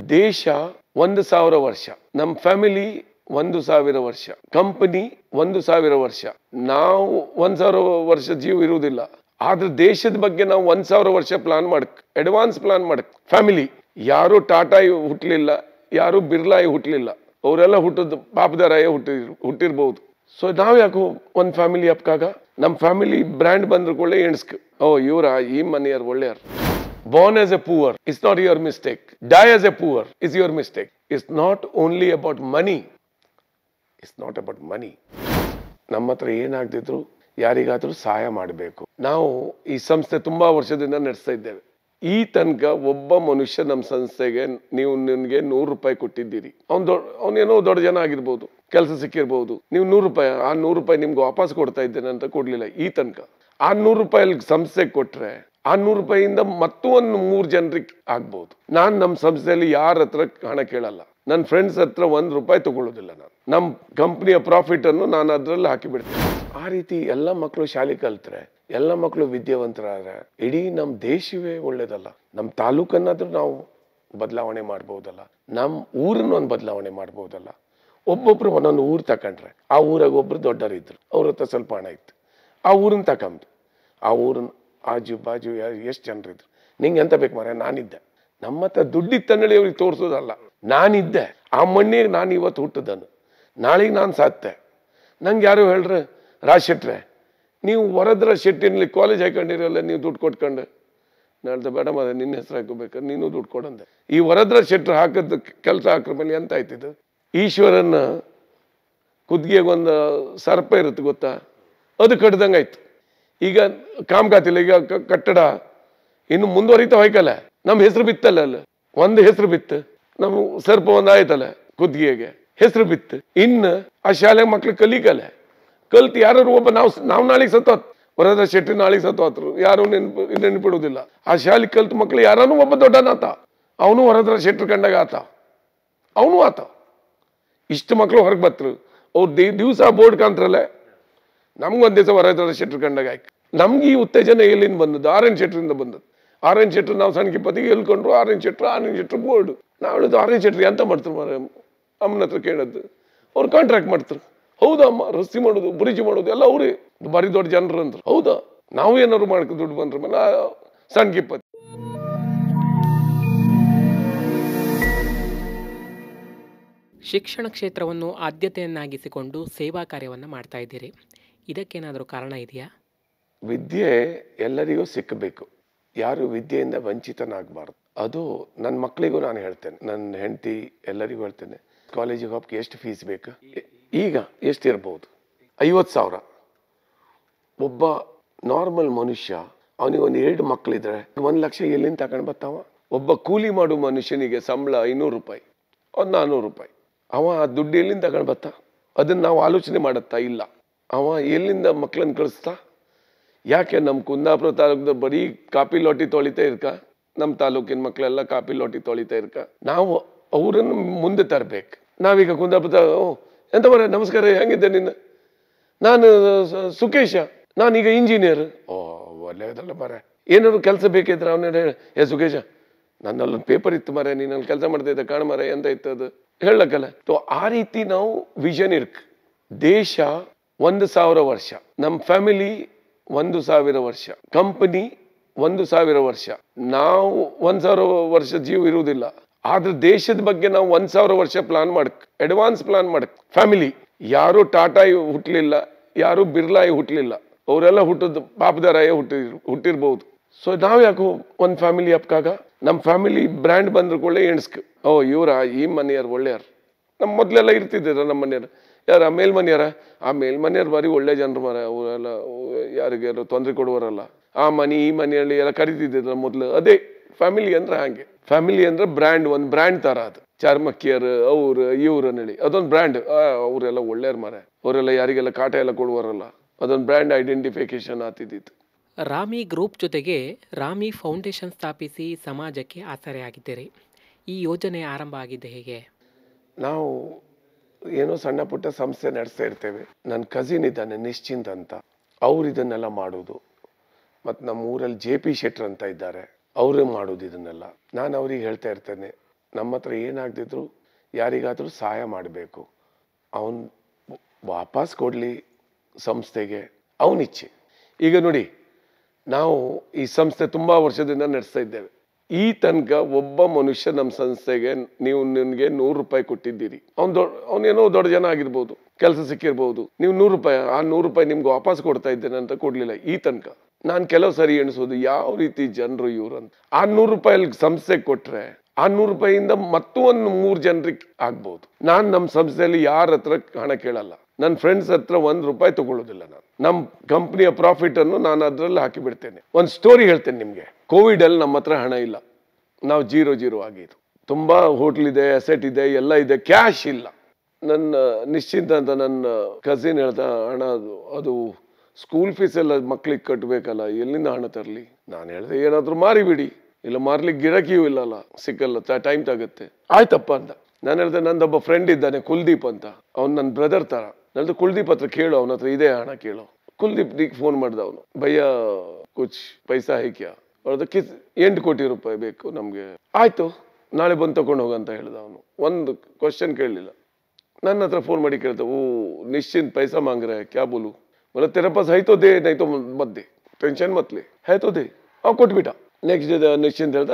ದೇಶ 1000 ವರ್ಷ, ನಮ್ಮ ಫ್ಯಾಮಿಲಿ 1000 ವರ್ಷ, ಕಂಪನಿ 1000 ವರ್ಷ. ನಾವು 1000 ವರ್ಷ ಜೀವ ಇರುವುದಿಲ್ಲ. ಆದ್ರೆ ದೇಶದ ಬಗ್ಗೆ ನಾವು 1000 ವರ್ಷ ಪ್ಲಾನ್ ಮಾಡಕ್, ಅಡ್ವಾನ್ಸ್ ಪ್ಲಾನ್ ಮಾಡಕ್. ಫ್ಯಾಮಿಲಿ ಯಾರು ಟಾಟಾ ಹುಟ್ಟಲಿಲ್ಲ, ಯಾರು ಬಿರ್ಲಾ ಹುಟ್ಟಲಿಲ್ಲ, ಅವರೆಲ್ಲ ಹುಟ್ಟದ ಪಾಪದಾರಾಯ ಹುಟ್ಟಿರ್ಬಹುದು. ಸೊ ನಾವ್ ಯಾಕೋ ಒಂದ್ ಫ್ಯಾಮಿಲಿ ಅಪ್ಕಾಗ ನಮ್ ಫ್ಯಾಮಿಲಿ ಬ್ರ್ಯಾಂಡ್ ಬಂದ್ರ ಕೊಳ್ಳೆ ಎಣಿಸ್ಕ, ಓ ಇವರ ಈ ಮನೆಯವ್ರು ಒಳ್ಳೆಯವ್ರು. Born as a poor, it's not your mistake. Die as a poor is your mistake. It's not only about money. It's not about money. ನಮ್ಮ ಹತ್ರ ಏನಾಗ್ತಿದ್ರು ಯಾರಿಗಾದ್ರೂ ಸಹಾಯ ಮಾಡಬೇಕು. ನಾವು ಈ ಸಂಸ್ಥೆ ತುಂಬಾ ವರ್ಷದಿಂದ ನಡೆಸ್ತಾ ಇದ್ದೇವೆ. ಈ ತನಕ ಒಬ್ಬ ಮನುಷ್ಯ ನಮ್ಮ ಸಂಸ್ಥೆಗೆ ನೀವು ನಿನ್ಗೆ 100 ರೂಪಾಯಿ ಕೊಟ್ಟಿದ್ದೀರಿ, ಅವನೇನೋ ದೊಡ್ಡ ಜನ ಆಗಿರ್ಬೋದು, ಕೆಲಸ ಸಿಕ್ಕಿರ್ಬೋದು, ನೀವು 100 ರೂಪಾಯಿ, ಆ 100 ರೂಪಾಯಿ ನಿಮ್ಗೆ ವಾಪಸ್ ಕೊಡ್ತಾ ಇದ್ದೇನೆ ಅಂತ ಕೊಡ್ಲಿಲ್ಲ ಈ ತನಕ. ಆ 100 ರೂಪಾಯಿ ಸಂಸ್ಥೆಗೆ ಕೊಟ್ರೆ ಆ 100 ರೂಪಾಯಿಯಿಂದ ಮತ್ತೊಂದು 3 ಜನರಿಗೆ ಆಗ್ಬಹುದು. ನಾನ್ ನಮ್ಮ ಸಂಸ್ಥೆಯಲ್ಲಿ ಯಾರ ಹತ್ರ ಹಣ ಕೇಳಲ್ಲ, ನನ್ನ ಫ್ರೆಂಡ್ಸ್ ಹತ್ರ 1 ರೂಪಾಯಿ ತಗೊಳ್ಳೋದಿಲ್ಲ. ನಾನು ನಮ್ಮ ಕಂಪ್ನಿಯ ಪ್ರಾಫಿಟ್ ಅನ್ನು ನಾನು ಅದ್ರಲ್ಲಿ ಹಾಕಿಬಿಡ್ತೇನೆ. ಆ ರೀತಿ ಎಲ್ಲ ಮಕ್ಕಳು ಶಾಲೆ ಕಲ್ತ್ರೆ, ಎಲ್ಲ ಮಕ್ಕಳು ವಿದ್ಯಾವಂತರಾದ್ರೆ ಇಡೀ ನಮ್ಮ ದೇಶವೇ ಒಳ್ಳೇದಲ್ಲ. ನಮ್ಮ ತಾಲೂಕನ್ನಾದ್ರೂ ನಾವು ಬದಲಾವಣೆ ಮಾಡ್ಬೋದಲ್ಲ, ನಮ್ಮ ಊರನ್ನು ಒಂದು ಬದಲಾವಣೆ ಮಾಡ್ಬೋದಲ್ಲ. ಒಬ್ಬೊಬ್ರು ಒಂದೊಂದು ಊರು ತಕೊಂಡ್ರೆ, ಆ ಊರಾಗ ಒಬ್ರು ದೊಡ್ಡರಿದ್ರು, ಅವ್ರ ಹತ್ರ ಸ್ವಲ್ಪ ಹಣ ಇತ್ತು, ಆ ಊರನ್ನ ತಕೊಂಬ, ಆ ಊರನ್ನ ಆಜು ಬಾಜು ಎಷ್ಟು ಜನರಿದ್ರು, ನಿಂಗೆ ಎಂತ ಬೇಕು ಮಾರ, ನಾನಿದ್ದೆ. ನಮ್ಮ ಹತ್ರ ದುಡ್ಡಿತ್ತಂದೇಳಿ ಅವ್ರಿಗೆ ತೋರಿಸೋದಲ್ಲ, ನಾನಿದ್ದೆ, ಆ ಮಣ್ಣಿಗೆ ನಾನು ಇವತ್ತು ಹುಟ್ಟದನು, ನಾಳೆಗೆ ನಾನು ಸಾತ್ತೆ. ನಂಗೆ ಯಾರು ಹೇಳ್ರೆ, ರಾಜ್ ಶೆಟ್ರೆ ನೀವು ವರದ್ರ ಶೆಟ್ಟಿನಲ್ಲಿ ಕಾಲೇಜ್ ಹಾಕೊಂಡಿರಲ್ಲ, ನೀವು ದುಡ್ಡು ಕೊಟ್ಕೊಂಡು. ನಾಳ್ದ ಬೇಡ ಮಾದ ನಿನ್ನ ಹೆಸರು ಹಾಕೋಬೇಕಾದ್ರೆ ನೀನು ದುಡ್ಡು ಕೊಡಂದೆ. ಈ ವರದ್ರ ಶೆಟ್ರು ಹಾಕದ ಕೆಲಸ ಹಾಕ್ರ ಮೇಲೆ ಎಂತ ಆಯ್ತಿದ್ದು. ಈಶ್ವರನ ಕುದ್ಗಿಯಾಗ ಒಂದು ಸರ್ಪ ಇರುತ್ತೆ ಗೊತ್ತಾ, ಅದು ಕಡ್ದಂಗೆ ಆಯ್ತು. ಈಗ ಕಾಮಗಾತಿಲ್ಲ, ಈಗ ಕಟ್ಟಡ ಇನ್ನು ಮುಂದುವರಿತಾ ಹೋಯ್ಕಲ್ಲ, ನಮ್ಮ ಹೆಸರು ಬಿತ್ತಲ್ಲ, ಅಲ್ಲ ಒಂದು ಹೆಸರು ಬಿತ್ತು, ನಮ್ಮ ಸರ್ಪ ಒಂದು ಆಯ್ತಲ್ಲ ಕುದ್ಗಿಯಾಗೆ ಹೆಸರು ಬಿತ್ತು. ಇನ್ನು ಆ ಶಾಲೆ ಮಕ್ಳು ಕಲಿಕಲ್ಲ, ಕಲ್ತು ಯಾರು ಒಬ್ಬ ನಾವು ನಾಳೆಗೆ ಸತ್ತೋತ್, ವರದರ ಶೆಟ್ಟಿ ನಾಳೆಗೆ ಸತ್ತೋತ್ರು, ಯಾರು ನೆನಪಿಡುವುದಿಲ್ಲ. ಆ ಶಾಲೆ ಕಲ್ತು ಮಕ್ಳು ಯಾರನು ಒಬ್ಬ ದೊಡ್ಡನಾತ, ಅವನು ವರದರ ಶೆಟ್ರು ಕಂಡಾಗ ಆತ, ಅವನು ಆತ. ಇಷ್ಟು ಮಕ್ಳು ಹೊರಗೆ ಬತ್ತರು, ಅವ್ರು ದಿವಸ ಬೋರ್ಡ್ ಕಾಣ್ತ್ರಲ್ಲ, ನಮ್ಗೊಂದ್ ದಿವಸ ವರದರ ಶೆಟ್ರು ಕಂಡಾಗ ಆಯ್ತು. ನಮ್ಗೆ ಈ ಉತ್ತೇಜನ ಎಲ್ಲಿಂದ ಬಂದದ್ದು? ಆರ್ ಎನ್ ಶೆಟ್ರಿಂದ ಬಂದದ್ದು. ಆರ್ ಎನ್ ಶೆಟ್ರು ನಾವು ಸಣ್ಣ ಕಿಪ್ಪತ್ತಿಗೆ ಹೇಳ್ಕೊಂಡ್ರು, ಆರ್ ಎನ್ ಶೆಟ್ರು ಬೋರ್ಡ್. ನಾವು ಹೇಳಿದ್ದು ಆರ್ ಎನ್ ಶೆಟ್ರು ಎಂತ ಮಾಡ್ತಾರೆ ಮಾರ, ಅಮ್ಮನ ಹತ್ರ ಕೇಳದ್ದು. ಅವ್ರು ಕಾಂಟ್ರಾಕ್ಟ್ ಮಾಡ್ತಾರೆ. ಹೌದಾ ಅಮ್ಮ, ರಸ್ತೆ ಮಾಡೋದು, ಬ್ರಿಡ್ಜ್ ಮಾಡೋದು ಎಲ್ಲ ಅವ್ರಿ ಬಾರಿ ದೊಡ್ಡ ಜನರು ಅಂದ್ರು. ಹೌದಾ, ನಾವು ಏನಾದ್ರು ಮಾಡ್ಕೊ ದುಡ್ಡು ಬಂದ್ರ ಮೇಲೆ ಸಣ್ಣ ಕಿಪ್ಪತ್ತಿ. ಶಿಕ್ಷಣ ಕ್ಷೇತ್ರವನ್ನು ಆದ್ಯತೆಯನ್ನಾಗಿಸಿಕೊಂಡು ಸೇವಾ ಕಾರ್ಯವನ್ನು ಮಾಡ್ತಾ ಇದ್ದೀರಿ, ಇದಕ್ಕೇನಾದರೂ ಕಾರಣ ಇದೆಯಾ? ವಿದ್ಯೆ ಎಲ್ಲರಿಗೂ ಸಿಕ್ಕಬೇಕು, ಯಾರು ವಿದ್ಯೆಯಿಂದ ವಂಚಿತನಾಗಬಾರ್ದು. ಅದು ನನ್ನ ಮಕ್ಕಳಿಗೂ ನಾನು ಹೇಳ್ತೇನೆ, ನನ್ನ ಹೆಂಡತಿ ಎಲ್ಲರಿಗೂ ಹೇಳ್ತೇನೆ. ಕಾಲೇಜಿಗೆ ಹೋಗಕ್ಕೆ ಎಷ್ಟು ಫೀಸ್ ಬೇಕು? ಈಗ ಎಷ್ಟಿರ್ಬೋದು? 50,000. ಒಬ್ಬ ನಾರ್ಮಲ್ ಮನುಷ್ಯ ಅವನಿಗೆ ಒಂದು 2 ಮಕ್ಕಳಿದ್ರೆ 1 ಲಕ್ಷ ಎಲ್ಲಿಂದ ತಗೊಂಡು ಬರ್ತಾವ? ಒಬ್ಬ ಕೂಲಿ ಮಾಡುವ ಮನುಷ್ಯನಿಗೆ ಸಂಬಳ 500 ರೂಪಾಯಿ, ಒಂದು 400 ರೂಪಾಯಿ. ಅವ ಆ ದುಡ್ಡು ಎಲ್ಲಿಂದ ತಗೊಂಡು ಬರ್ತಾ? ಅದನ್ನ ನಾವು ಆಲೋಚನೆ ಮಾಡತ್ತಾ? ಇಲ್ಲ. ಅವ ಎಲ್ಲಿಂದ ಮಕ್ಕಳನ್ನ ಕಳಿಸ್ತಾ? ಯಾಕೆ ನಮ್ಮ ಕುಂದಾಪುರ ತಾಲೂಕದ ಬರೀ ಕಾಪಿ ಲೋಟಿ ತೊಳಿತಾ ಇರ್ಕ, ನಮ್ಮ ತಾಲೂಕಿನ ಮಕ್ಕಳೆಲ್ಲ ಕಾಪಿ ಲೋಟಿ ತೊಳಿತಾ ಇರ್ಕ. ನಾವು ಅವ್ರನ್ನು ಮುಂದೆ ತರಬೇಕು. ನಾವೀಗ ಕುಂದಾಪುರ ಎಂತ ಮರ, ನಮಸ್ಕಾರ, ಹೆಂಗಿದ್ದೆ ನಿನ್ನ? ನಾನು ಸುಕೇಶ, ನಾನೀಗ ಇಂಜಿನಿಯರ್. ಓ ಒಳ್ಳೆಯದಲ್ಲ ಮರ, ಏನಾದ್ರು ಕೆಲಸ ಬೇಕಿದ್ರೆ ಅವನ ಹೇಳ, ಏ ಸುಕೇಶ ನನ್ನಲ್ಲೊಂದು ಪೇಪರ್ ಇತ್ತು ಮರ, ನೀನಲ್ಲಿ ಕೆಲಸ ಮಾಡ್ತಾ ಇದ್ದ ಕಾಣ ಮರ, ಎಂತ ಇತ್ತು ಅದು ಹೇಳಕ್ಕಲ್ಲ. ಆ ರೀತಿ ನಾವು ವಿಷನ್ ಇರ್ಕ್. ದೇಶ 1000 ವರ್ಷ, ನಮ್ಮ ಫ್ಯಾಮಿಲಿ 1000 ವರ್ಷ, ಕಂಪನಿ 1000 ವರ್ಷ. ನಾವು 1000 ವರ್ಷ ಜೀವ ಇರುವುದಿಲ್ಲ. ಆದ್ರೆ ದೇಶದ ಬಗ್ಗೆ ನಾವು 1000 ವರ್ಷ ಪ್ಲಾನ್ ಮಾಡಕ್, ಅಡ್ವಾನ್ಸ್ ಪ್ಲಾನ್ ಮಾಡಕ್. ಫ್ಯಾಮಿಲಿ ಯಾರು ಟಾಟಾ ಹುಟ್ಟಲಿಲ್ಲ, ಯಾರು ಬಿರ್ಲಾ ಹುಟ್ಟಲಿಲ್ಲ, ಅವರೆಲ್ಲ ಹುಟ್ಟದ ಪಾಪದಾರಾಯ ಹುಟ್ಟಿರ್ಬಹುದು. ಸೊ ನಾವ್ ಯಾಕೋ ಒಂದ್ ಫ್ಯಾಮಿಲಿ ಅಪ್ಕಾಗ ನಮ್ಮ ಫ್ಯಾಮಿಲಿ ಬ್ರ್ಯಾಂಡ್ ಬಂದ್ರ ಕೊಳ್ಳೆ ಎಣಿಸ್ಕ, ಓ ಇವರ ಈ ಮನೆಯವ್ರು ಒಳ್ಳೆಯವ್ರು. ನಮ್ಮ ಮೊದ್ಲೆಲ್ಲ ಇರ್ತಿದ್ದೀರ ನಮ್ಮ ಮನೆಯವ್ರು, ಯಾರ ಮೇಲ್ಮನೆಯರ, ಆ ಮೇಲ್ಮನೆಯವ್ರು ಬಾರಿ ಒಳ್ಳೆ ಜನರು ಮರ, ಅವರೆಲ್ಲ ಯಾರಿಗಾರು ತೊಂದರೆ ಕೊಡುವರಲ್ಲ. ಆ ಮನೆ ಈ ಮನೆಯಲ್ಲಿ ಎಲ್ಲ ಕರಿತಿದ್ದಿದ್ರ ಮೊದ್ಲು. ಅದೇ ಫ್ಯಾಮಿಲಿ ಅಂದ್ರೆ ಹಾಗೆ. ಫ್ಯಾಮಿಲಿ ಅಂದ್ರೆ ಬ್ರ್ಯಾಂಡ್, ಒಂದು ಬ್ರ್ಯಾಂಡ್ ತರ ಅದು. ಚಾರ್ಮಕ್ಕಿಯರು ಅವ್ರು ಇವ್ರು ಹೇಳಿ ಅದೊಂದು ಬ್ರ್ಯಾಂಡ್. ಅವರೆಲ್ಲ ಒಳ್ಳೆಯವ್ರ ಮರ, ಅವರೆಲ್ಲ ಯಾರಿಗೆಲ್ಲ ಕಾಟ ಎಲ್ಲ ಕೊಡುವರಲ್ಲ, ಅದೊಂದು ಬ್ರ್ಯಾಂಡ್ ಐಡೆಂಟಿಫಿಕೇಶನ್ ಆಗ್ತಿದ್ದಿತ್ತು. ರಾಮಿ ಗ್ರೂಪ್ ಜೊತೆಗೆ ರಾಮಿ ಫೌಂಡೇಶನ್ ಸ್ಥಾಪಿಸಿ ಸಮಾಜಕ್ಕೆ ಆಸರೆಯಾಗಿದ್ದೀರಿ. ಈ ಯೋಜನೆ ಆರಂಭ ಆಗಿದ್ದೆ ಹೇಗೆ? ನಾವು ಏನೋ ಸಣ್ಣ ಪುಟ್ಟ ಸಂಸ್ಥೆ ನಡೆಸ್ತಾ ಇರ್ತೇವೆ. ನನ್ನ ಕಸಿನ್ ಇದ್ದಾನೆ ನಿಶ್ಚಿಂತ್ ಅಂತ, ಅವ್ರು ಇದನ್ನೆಲ್ಲ ಮಾಡೋದು. ಮತ್ತು ನಮ್ಮ ಊರಲ್ಲಿ JP ಶೆಟ್ರ್ ಅಂತ ಇದ್ದಾರೆ, ಅವರೇ ಮಾಡೋದು ಇದನ್ನೆಲ್ಲ. ನಾನು ಅವ್ರಿಗೆ ಹೇಳ್ತಾ ಇರ್ತೇನೆ, ನಮ್ಮ ಹತ್ರ ಏನಾಗ್ತಿದ್ರು ಯಾರಿಗಾದರೂ ಸಹಾಯ ಮಾಡಬೇಕು, ಅವನು ವಾಪಸ್ ಕೊಡಲಿ ಸಂಸ್ಥೆಗೆ, ಅವನಿಚ್ಛೆ. ಈಗ ನೋಡಿ, ನಾವು ಈ ಸಂಸ್ಥೆ ತುಂಬ ವರ್ಷದಿಂದ ನಡೆಸ್ತಾ ಇದ್ದೇವೆ. ಈ ತನಕ ಒಬ್ಬ ಮನುಷ್ಯ ನಮ್ಮ ಸಂಸ್ಥೆಗೆ ನೀವು ನನಗೆ 100 ರೂಪಾಯಿ ಕೊಟ್ಟಿದ್ದೀರಿ, ಅವನೇನೋ ದೊಡ್ಡ ಜನ ಆಗಿರ್ಬೋದು, ಕೆಲಸ ಸಿಕ್ಕಿರ್ಬೋದು, ನೀವು 100 ರೂಪಾಯಿ, ಆ 100 ರೂಪಾಯಿ ನಿಮ್ಗೆ ವಾಪಸ್ ಕೊಡ್ತಾ ಇದ್ದೇನೆ ಅಂತ ಕೊಡ್ಲಿಲ್ಲ ಈ ತನಕ. ನಾನು ಕೆಲವು ಸರಿ ಎಣಿಸೋದು ಯಾವ ರೀತಿ ಜನರು ಇವ್ರು ಅಂತ. ಆ 100 ರೂಪಾಯಿ ಸಂಸ್ಥೆಗೆ ಕೊಟ್ರೆ ಆ 100 ರೂಪಾಯಿಯಿಂದ ಮತ್ತೂ ಒಂದು 3 ಜನರಿಗೆ ಆಗ್ಬೋದು. ನಾನು ನಮ್ಮ ಸಂಸ್ಥೆಯಲ್ಲಿ ಯಾರ ಹತ್ರ ಹಣ ಕೇಳಲ್ಲ, ನನ್ನ ಫ್ರೆಂಡ್ಸ್ ಹತ್ರ 1 ರೂಪಾಯಿ ತಗೊಳ್ಳೋದಿಲ್ಲ. ನಾನು ನಮ್ಮ ಕಂಪ್ನಿಯ ಪ್ರಾಫಿಟ್ ಅನ್ನು ನಾನು ಅದರಲ್ಲಿ ಹಾಕಿ ಬಿಡ್ತೇನೆ. ಒಂದು ಸ್ಟೋರಿ ಹೇಳ್ತೇನೆ ನಿಮ್ಗೆ. ಕೋವಿಡ್ ಅಲ್ಲಿ ನಮ್ಮ ಹತ್ರ ಹಣ ಇಲ್ಲ, ನಾವು 0 ಆಗಿದ್ದು. ತುಂಬಾ ಹೋಟ್ಲ್ ಇದೆ, ಅಸೆಟ್ ಇದೆ, ಎಲ್ಲ ಇದೆ, ಕ್ಯಾಶ್ ಇಲ್ಲ. ನನ್ನ ನಿಶ್ಚಿಂತ ಅಂತ ನನ್ನ ಕಸಿನ್ ಹೇಳ್ತಾ, ಹಣ ಅದು ಸ್ಕೂಲ್ ಫೀಸ್ ಎಲ್ಲ ಮಕ್ಳಿಗೆ ಕಟ್ಟಬೇಕಲ್ಲ, ಎಲ್ಲಿಂದ ಹಣ ತರಲಿ? ನಾನು ಹೇಳಿದೆ, ಏನಾದ್ರು ಮಾರಿಬಿಡಿ, ಇಲ್ಲ ಮಾರ್ಲಿಕ್ಕೆ ಗಿರಾಕಿಯೂ ಇಲ್ಲಲ್ಲ, ಸಿಕ್ಕಲ್ಲ, ಟೈಮ್ ತಗುತ್ತೆ. ಆಯ್ತಪ್ಪ ಅಂತ ನಾನು ಹೇಳಿದೆ. ನಂದೊಬ್ಬ ಫ್ರೆಂಡ್ ಇದ್ದಾನೆ ಕುಲ್ದೀಪ್ ಅಂತ, ಅವ್ನು ನನ್ನ ಬ್ರದರ್ ತರ. ನಾನು ಕುಲ್ದೀಪ್ ಹತ್ರ ಕೇಳು, ಅವನ ಹತ್ರ ಇದೆ ಹಣ ಕೇಳು. ಕುಲ್ದೀಪ್ ಫೋನ್ ಮಾಡ್ದ ಅವನು, ಭಯ್ಯ ಕುಚ್ ಪೈಸಾ ಹೈ ಕ್ಯಾ? ಅವ್ರದಕ್ಕೆ 8 ಕೋಟಿ ರೂಪಾಯಿ ಬೇಕು ನಮ್ಗೆ. ಆಯ್ತು, ನಾಳೆ ಬಂದು ತಗೊಂಡು ಹೋಗಂತ ಹೇಳ್ದ ಅವನು. ಒಂದು ಕ್ವಶನ್ ಕೇಳಲಿಲ್ಲ. ನನ್ನ ಹತ್ರ ಫೋನ್ ಮಾಡಿ ಕೇಳ್ದ, ಓ ನಿಶ್ಚಿಂತ ಪೈಸಾ ಮಾಂಗ್ ರಹೆ ಕ್ಯಾ ಬೋಲು? बोला तेरे पास है तो दे, नहीं तो मत दे, टेंशन मत ले, है तो दे. ಅವ್ ಕೊಟ್ಬಿಟ್ಟ. ನೆಕ್ಸ್ಟ್ ಡೇ ನಿಶ್ಚಿಂತ ಹೇಳ್ದ,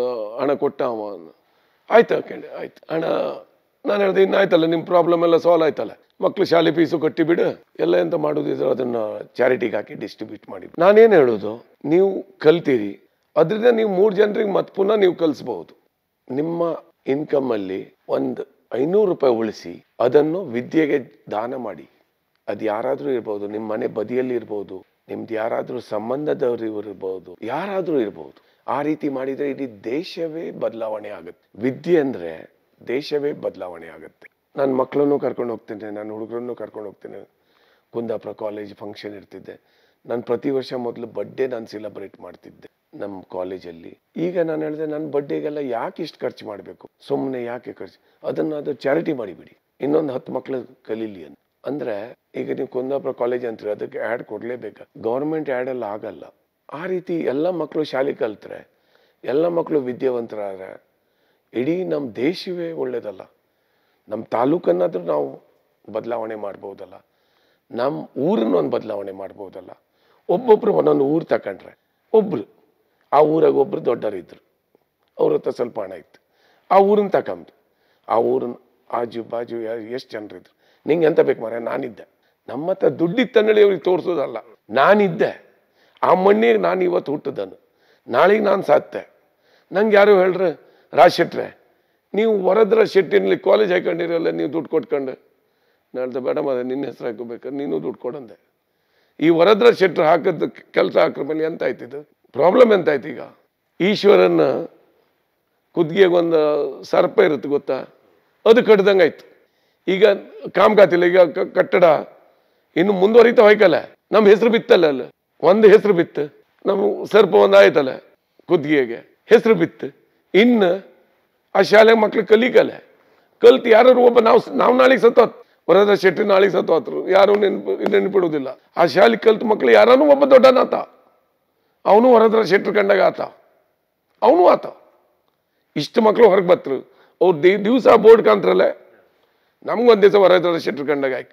ಹಣ ಕೊಟ್ಟ ಅವ. ಆಯ್ತು ಹಾಕೊಂಡೆ, ಆಯ್ತು ಹಣ. ನಾನು ಹೇಳ್ದೆ, ಇನ್ನಾಯ್ತಲ್ಲ ನಿಮ್ಮ ಪ್ರಾಬ್ಲಮ್ ಎಲ್ಲ ಸಾಲ್ವ್ ಆಯ್ತಲ್ಲ, ಮಕ್ಳು ಶಾಲೆ ಫೀಸು ಕಟ್ಟಿಬಿಡು, ಎಲ್ಲ ಎಂತ ಮಾಡೋದಿದ್ರು ಅದನ್ನ ಚಾರಿಟಿಗೆ ಹಾಕಿ ಡಿಸ್ಟ್ರಿಬ್ಯೂಟ್ ಮಾಡಿ. ನಾನೇನು ಹೇಳೋದು, ನೀವು ಕಲ್ತೀರಿ, ಅದರಿಂದ ನೀವು 3 ಜನರಿಗೆ ಮತ್ತೆ ಪುನಃ ನೀವು ಕಲಿಸ್ಬಹುದು. ನಿಮ್ಮ ಇನ್ಕಮ್ ಅಲ್ಲಿ ಒಂದು 500 ರೂಪಾಯಿ ಉಳಿಸಿ ಅದನ್ನು ವಿದ್ಯೆಗೆ ದಾನ ಮಾಡಿ. ಅದು ಯಾರಾದ್ರೂ ಇರ್ಬೋದು, ನಿಮ್ಮ ಮನೆ ಬದಿಯಲ್ಲಿ ಇರ್ಬೋದು, ನಿಮ್ದು ಯಾರಾದ್ರೂ ಸಂಬಂಧದವ್ರು ಇರ್ಬೋದು, ಯಾರಾದ್ರೂ ಇರ್ಬೋದು. ಆ ರೀತಿ ಮಾಡಿದ್ರೆ ಇಡೀ ದೇಶವೇ ಬದಲಾವಣೆ ಆಗುತ್ತೆ. ವಿದ್ಯೆ ಅಂದ್ರೆ ದೇಶವೇ ಬದಲಾವಣೆ ಆಗುತ್ತೆ. ನನ್ನ ಮಕ್ಕಳನ್ನು ಕರ್ಕೊಂಡು ಹೋಗ್ತೇನೆ, ನನ್ನ ಹುಡುಗರನ್ನು ಕರ್ಕೊಂಡು ಹೋಗ್ತೇನೆ. ಕುಂದಾಪುರ ಕಾಲೇಜ್ ಫಂಕ್ಷನ್ ಇರ್ತಿದ್ದೆ ನಾನು. ಪ್ರತಿ ವರ್ಷ ಮೊದಲು ಬರ್ಡೇ ನಾನು ಸೆಲೆಬ್ರೇಟ್ ಮಾಡ್ತಿದ್ದೆ ನಮ್ಮ ಕಾಲೇಜಲ್ಲಿ. ಈಗ ನಾನು ಹೇಳಿದೆ, ನನ್ನ ಬರ್ಡೇಗೆಲ್ಲ ಯಾಕೆ ಇಷ್ಟು ಖರ್ಚು ಮಾಡಬೇಕು, ಸುಮ್ಮನೆ ಯಾಕೆ ಖರ್ಚು, ಅದು ಚಾರಿಟಿ ಮಾಡಿಬಿಡಿ, ಇನ್ನೊಂದು 10 ಮಕ್ಕಳು ಕಲೀಲಿ ಅಂತ. ಅಂದ್ರೆ ಈಗ ನೀವು ಕುಂದಾಪುರ ಕಾಲೇಜ್ ಅಂತೀರಿ, ಅದಕ್ಕೆ ಆ್ಯಡ್ ಕೊಡಲೇಬೇಕಾ? ಗೌರ್ಮೆಂಟ್ ಆ್ಯಡ್ ಎಲ್ಲ ಆಗಲ್ಲ. ಆ ರೀತಿ ಎಲ್ಲ ಮಕ್ಕಳು ಶಾಲೆ ಕಲ್ತ್ರೆ, ಎಲ್ಲ ಮಕ್ಕಳು ವಿದ್ಯಾವಂತರಾದ್ರೆ ಇಡೀ ನಮ್ಮ ದೇಶವೇ ಒಳ್ಳೇದಲ್ಲ. ನಮ್ಮ ತಾಲೂಕನ್ನಾದ್ರೂ ನಾವು ಬದಲಾವಣೆ ಮಾಡ್ಬೋದಲ್ಲ, ನಮ್ಮ ಊರನ್ನು ಒಂದು ಬದಲಾವಣೆ ಮಾಡ್ಬೋದಲ್ಲ. ಒಬ್ಬೊಬ್ರು ಒಂದೊಂದು ಊರು ತಗೊಂಡ್ರೆ, ಒಬ್ರು ಆ ಊರಾಗ ಒಬ್ರು ದೊಡ್ಡರಿದ್ರು, ಅವ್ರ ಹತ್ರ ಸ್ವಲ್ಪ ಹಣ ಇತ್ತು, ಆ ಊರನ್ನ ತಗೊಂಡು ಆ ಊರನ್ನ ಆಜು ಬಾಜು ಎಷ್ಟು ಜನರಿದ್ರು. ನಿಂಗೆ ಎಂತ ಬೇಕು ಮಾರ, ನಾನಿದ್ದೆ. ನಮ್ಮ ಹತ್ರ ದುಡ್ಡಿತ್ತಂದೇಳಿ ಅವ್ರಿಗೆ ತೋರಿಸೋದಲ್ಲ, ನಾನಿದ್ದೆ. ಆ ಮಣ್ಣಿಗೆ ನಾನು ಇವತ್ತು ಹುಟ್ಟಿದನು, ನಾಳೆಗೆ ನಾನು ಸಾತ್ತೆ. ನಂಗೆ ಯಾರು ಹೇಳ್ರೆ, ರಾಜ್ ಶೆಟ್ರೆ ನೀವು ವರದ್ರ ಶೆಟ್ಟಿನಲ್ಲಿ ಕಾಲೇಜ್ ಹಾಕೊಂಡಿರಲ್ಲ, ನೀವು ದುಡ್ಡು ಕೊಟ್ಕೊಂಡು. ನಾಳ್ದೆ ಬೇಡ ಮಾರ, ನಿನ್ನ ಹೆಸರು ಹಾಕೋಬೇಕಾದ್ರೆ ನೀನು ದುಡ್ಡು ಕೊಡಂದೆ. ಈ ವರದ್ರ ಶೆಟ್ರು ಹಾಕಿದ ಕೆಲಸ ಹಾಕ್ರ ಮೇಲೆ ಎಂತ ಆಯ್ತಿದ್ದು ಪ್ರಾಬ್ಲಮ್? ಎಂತ ಆಯ್ತು? ಈಗ ಈಶ್ವರನ ಕುದ್ಗಿಗೆ ಒಂದು ಸರ್ಪ ಇರುತ್ತೆ ಗೊತ್ತಾ, ಅದು ಕಡ್ದಂಗೆ ಆಯ್ತು. ಈಗ ಕಾಮಗಾತಿಲ್ಲ, ಈಗ ಕಟ್ಟಡ ಇನ್ನು ಮುಂದುವರಿತಾ ಹೋಯ್ಕಲ್ಲ. ನಮ್ಮ ಹೆಸರು ಬಿತ್ತಲ್ಲ, ಅಲ್ಲ ಒಂದು ಹೆಸರು ಬಿತ್ತು, ನಮ್ಮ ಸರ್ಪ ಒಂದು ಆಯ್ತಲ್ಲ ಕುದ್ಗಿಗೆ ಹೆಸರು ಬಿತ್ತು. ಇನ್ನು ಆ ಶಾಲೆ ಮಕ್ಳು ಕಲಿಕಲ್ಲ, ಕಲ್ತು ಯಾರು ಒಬ್ಬ ನಾವು ನಾಳೆಗೆ ಸತ್ತೋತ್, ವರದರ ಶೆಟ್ಟಿ ನಾಳೆಗೆ ಸತ್ತೋತ್ರು, ಯಾರು ನೆನಪಿಡುವುದಿಲ್ಲ. ಆ ಶಾಲೆ ಕಲ್ತು ಮಕ್ಳು ಯಾರನ್ನು ಒಬ್ಬ ದೊಡ್ಡನಾತ, ಅವನು ವರದರ ಶೆಟ್ರು ಕಂಡಾಗ ಆತ, ಅವನು ಆತ. ಇಷ್ಟು ಮಕ್ಳು ಹೊರಗೆ ಬತ್ತರು, ಅವ್ರು ದಿವಸ ಬೋರ್ಡ್ ಕಾಣ್ತಾರಲ್ಲ, ನಮ್ಗೊಂದು ದಿವಸ ವರದರ ಶೆಟ್ರು ಕಂಡಾಗ ಆಯ್ಕೆ.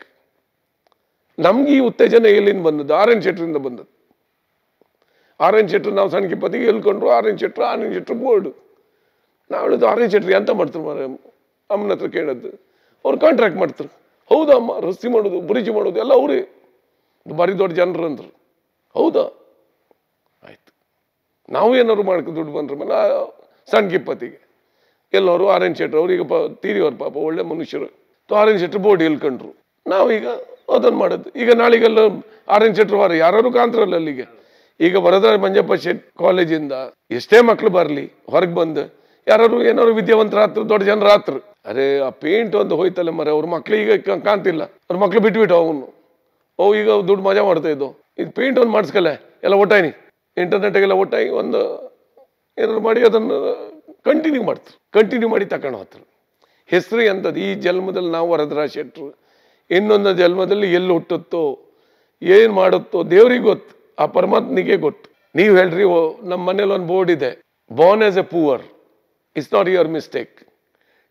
ನಮ್ಗೆ ಈ ಉತ್ತೇಜನ ಎಲ್ಲಿಂದ ಬಂದದ್ದು? ಆರ್.ಎನ್. ಶೆಟ್ರಿಂದ ಬಂದದ್ದು. ಆರ್.ಎನ್. ಶೆಟ್ರು ನಾವು ಸಣ್ಣ ಕಿಪ್ಪತ್ತಿಗೆ ಹೇಳ್ಕೊಂಡ್ರು, ಆರ್.ಎನ್. ಶೆಟ್ರು ಬೋರ್ಡು. ನಾವು ಹೇಳಿದ್ದು, ಆರ್.ಎನ್. ಶೆಟ್ರು ಎಂತ ಮಾಡ್ತಾರೆ ಮಾರ? ಅಮ್ಮನ ಹತ್ರ ಕೇಳದ್ದು, ಅವ್ರು ಕಾಂಟ್ರಾಕ್ಟ್ ಮಾಡ್ತಾರೆ. ಹೌದಾ ಅಮ್ಮ, ರಸ್ತೆ ಮಾಡೋದು, ಬ್ರಿಡ್ಜ್ ಮಾಡೋದು ಎಲ್ಲ ಅವರೇ, ಭಾರಿ ದೊಡ್ಡ ಜನರು ಅಂದ್ರು. ಹೌದಾ, ಆಯ್ತು. ನಾವು ಏನಾದ್ರು ಮಾಡ್ಕೊ ದುಡ್ಡು ಬಂದ್ರೆ ಮೇಲೆ ಸಣ್ಣ ಕಿಪ್ಪತ್ತಿಗೆ ಎಲ್ಲವರು ಆರ್.ಎನ್. ಶೆಟ್ರು ಅವ್ರಿಗೆ ತೀರಿಯವ್ರು ಪಾಪ ಒಳ್ಳೆ ಮನುಷ್ಯರು. ಆರ್.ಎನ್. ಶೆಟ್ರು ಬೋರ್ಡ್ ಹೇಳ್ಕೊಂಡ್ರು. ನಾವೀಗ ಅದನ್ನು ಮಾಡೋದು. ಈಗ ನಾಳೆಗೆಲ್ಲ ಆರ್.ಎನ್. ಶೆಟ್ರು ವಾರ ಯಾರು ಕಾಣ್ತಾರಲ್ಲ ಅಲ್ಲಿಗೆ. ಈಗ ವರದರ ಮಂಜಪ್ಪ ಶೆಟ್ ಕಾಲೇಜಿಂದ ಎಷ್ಟೇ ಮಕ್ಳು ಬರಲಿ, ಹೊರಗೆ ಬಂದು ಯಾರು ಏನಾದ್ರು ವಿದ್ಯಾವಂತರ ಹತ್ರ ದೊಡ್ಡ ಜನರ ಹತ್ರ, ಅರೆ ಆ ಪೇಂಟ್ ಒಂದು ಹೋಯ್ತಲ್ಲ ಮರ, ಅವ್ರ ಮಕ್ಳು ಈಗ ಕಾಣ್ತಿಲ್ಲ, ಅವ್ರ ಮಕ್ಳು ಬಿಟ್ಬಿಟ್ಟು ಅವನು ಈಗ ದುಡ್ಡು ಮಜಾ ಮಾಡ್ತಾ ಇದ್ದವು. ಇದು ಪೇಂಟ್ ಒಂದು ಮಾಡಿಸ್ಕಲ್ಲ, ಎಲ್ಲ ಒಟ್ಟಾಯ್ನಿ ಇಂಟರ್ನೆಟ್ಗೆಲ್ಲ ಒಟ್ಟಾಗಿ ಒಂದು ಏನಾದ್ರು ಮಾಡಿ ಅದನ್ನು ಕಂಟಿನ್ಯೂ ಮಾಡಿ ತಗೊಂಡು ಹೋಗ್ತಾರೆ. ಹೆಸರು ಎಂಥದ್ದು? ಈ ಜನ್ಮದಲ್ಲಿ ನಾವು ವರದರ ಶೆಟ್ರು, ಇನ್ನೊಂದು ಜನ್ಮದಲ್ಲಿ ಎಲ್ಲಿ ಹುಟ್ಟುತ್ತೋ ಏನು ಮಾಡುತ್ತೋ ದೇವ್ರಿಗೆ ಗೊತ್ತು, ಆ ಪರಮಾತ್ಮನಿಗೆ ಗೊತ್ತು. ನೀವು ಹೇಳ್ರಿ, ನಮ್ಮ ಮನೇಲಿ ಒಂದು ಬೋರ್ಡ್ ಇದೆ, born as a poor, it's not your mistake.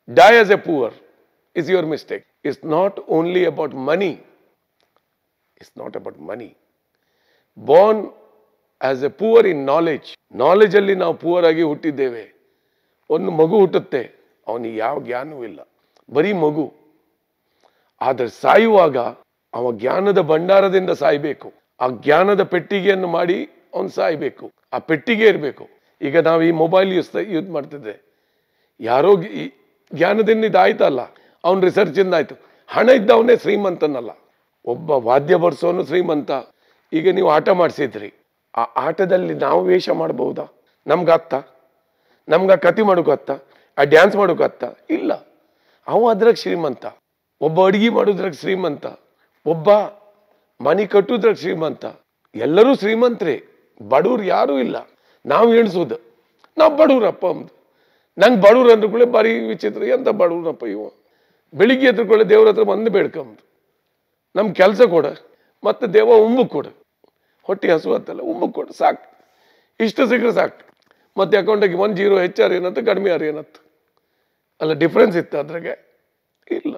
Die as a poor is your mistake. It's not only about money. It's not about money. Born as a poor in knowledge. Knowledge ಅಲ್ಲಿ ನಾವು poor ಆಗಿ ಹುಟ್ಟಿದ್ದೇವೆ. ಒಂದು ಮಗು ಹುಟ್ಟುತ್ತೆ, ಅವನಿಗೆ ಯಾವ ಜ್ಞಾನವೂ ಇಲ್ಲ, ಬರೀ ಮಗು. ಆದರೆ ಸಾಯುವಾಗ ಅವ ಜ್ಞಾನದ ಭಂಡಾರದಿಂದ ಸಾಯ್ಬೇಕು. ಆ ಜ್ಞಾನದ ಪೆಟ್ಟಿಗೆಯನ್ನು ಮಾಡಿ ಅವನು ಸಾಯ್ಬೇಕು. ಆ ಪೆಟ್ಟಿಗೆ ಇರಬೇಕು. ಈಗ ನಾವು ಈ ಮೊಬೈಲ್ ಯೂಸ್ ಮಾಡ್ತಿದ್ದೆ, ಯಾರೋ ಜ್ಞಾನದಿಂದ ಇದಾಯ್ತಲ್ಲ, ಅವನು ರಿಸರ್ಚ್ ಇಂದ ಆಯ್ತು. ಹಣ ಇದ್ದವನೇ ಶ್ರೀಮಂತನಲ್ಲ. ಒಬ್ಬ ವಾದ್ಯ ಬರ್ಸೋನು ಶ್ರೀಮಂತ. ಈಗ ನೀವು ಆಟ ಮಾಡಿಸಿದ್ರಿ, ಆ ಆಟದಲ್ಲಿ ನಾವು ವೇಷ ಮಾಡಬಹುದಾ? ನಮ್ಗತ್ತ? ನಮ್ಗೆ ಕತಿ ಮಾಡೋಕತ್ತ? ಆ ಡ್ಯಾನ್ಸ್ ಮಾಡೋಕತ್ತ? ಇಲ್ಲ. ಅವ ಅದ್ರಾಗ ಶ್ರೀಮಂತ. ಒಬ್ಬ ಅಡಿಗೆ ಮಾಡೋದ್ರಾಗ ಶ್ರೀಮಂತ, ಒಬ್ಬ ಮನೆ ಕಟ್ಟೋದ್ರಾಗ ಶ್ರೀಮಂತ. ಎಲ್ಲರೂ ಶ್ರೀಮಂತರೇ, ಬಡವ್ರು ಯಾರೂ ಇಲ್ಲ. ನಾವು ಎಣಿಸೋದು ನಾವು ಬಡವ್ರಪ್ಪ ಅಂದು. ನಂಗೆ ಬಡವ್ರು ಅಂದ್ಕೊಳ್ಳೆ ಬಾರಿ ವಿಚಿತ್ರ, ಎಂತ ಬಡವ್ರಪ್ಪ ಇವ. ಬೆಳಿಗ್ಗೆ ಎದ್ಕೊಳ್ಳೆ ದೇವ್ರ ಹತ್ರ ಬಂದು ಬೇಡ್ಕೊಂಬುದು, ನಮ್ ಕೆಲಸ ಕೊಡ, ಮತ್ತೆ ದೇವ ಉಂಬಕ್ ಕೊಡ. ಹೊಟ್ಟೆ ಹಸು ಹತ್ತಲ್ಲ, ಉಂಬಕ್ ಕೊಡ, ಸಾಕು. ಇಷ್ಟು ಸಿಕ್ಕರೆ ಸಾಕು. ಮತ್ತೆ ಅಕೌಂಟಿಗೆ 1 0 ಹೆಚ್ಚಾರು ಏನತ್ತ, ಕಡಿಮೆ ಯಾರು ಏನತ್ತ? ಅಲ್ಲ, ಡಿಫ್ರೆನ್ಸ್ ಇತ್ತು ಅದ್ರಾಗೆ? ಇಲ್ಲ.